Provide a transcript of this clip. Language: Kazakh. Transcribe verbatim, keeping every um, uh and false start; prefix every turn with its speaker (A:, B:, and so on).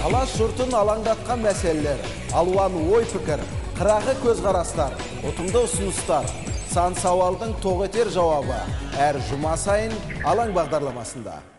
A: Алаш жұртын алаңдатқан мәселелер, алуан ой пікір, қырағы көзқарастар, ұтымды ұсыныстар, сан сауалдың тоқ етер жауабы әр жұма сайын алаң бағдарламасында.